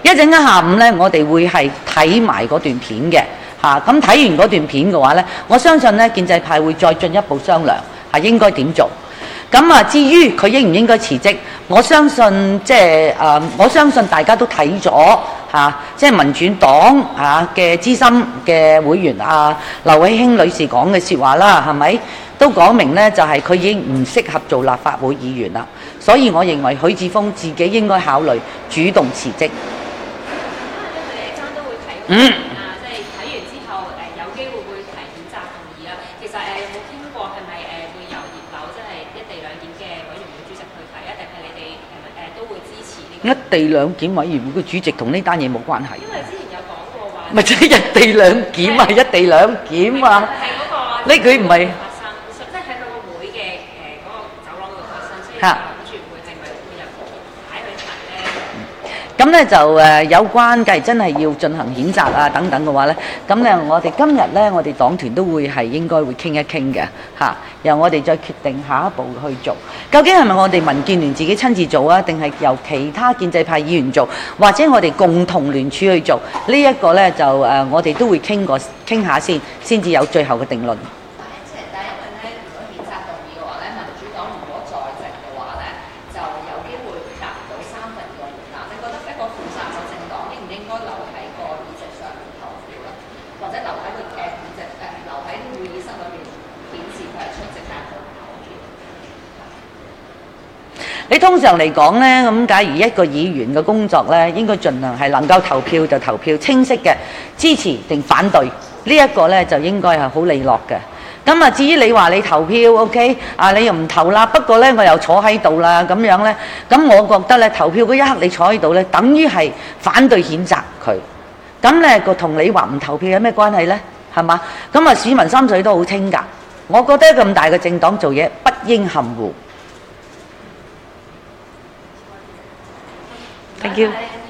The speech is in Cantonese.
一陣間下午呢，我哋會係睇埋嗰段片嘅嚇。咁睇完嗰段片嘅話呢，我相信呢建制派會再進一步商量係應該點做。咁啊，至於佢應唔應該辭職，我相信我相信大家都睇咗嚇，即係民主黨嚇嘅資深嘅會員劉慧卿女士講嘅説話啦，係咪都講明呢？就係佢已經唔適合做立法會議員啦。所以我認為許智峯自己應該考慮主動辭職。 即係睇完之後有機會會提譴責動議啦。其實有冇傾過係咪會由葉劉即係一地兩檢嘅委員會主席去提啊？定係你哋都會支持呢個？ 一地兩檢委員會嘅主席同呢單嘢冇關係。 因為之前有講過話。 咪即係一地兩檢啊！一地兩檢啊！ 係嗰個呢句唔係發生，即係喺佢個會嘅嗰個走廊嗰度發生，所以嚇。咁咧就有關繼真係要進行譴責啊等等嘅話咧，咁咧我哋今日咧我哋黨團都會係應該會傾一傾嘅嚇，由我哋再決定下一步去做。究竟係咪我哋民建聯自己親自做啊，定係由其他建制派議員做，或者我哋共同聯署去做？呢一個咧就我哋都會傾下先至有最後嘅定論。你通常嚟講呢，咁假如一個議員嘅工作呢，應該盡量係能夠投票就投票，清晰嘅支持定反對，呢一個呢就應該係好利落嘅。咁啊，至於你話你投票 OK 你又唔投啦，不過呢我又坐喺度啦咁樣呢，咁我覺得呢投票嗰一刻你坐喺度呢，等於係反對譴責佢。咁呢個同你話唔投票有咩關係呢？係嘛？咁啊，市民心水都好清㗎。我覺得咁大嘅政黨做嘢不應含糊。Thank you.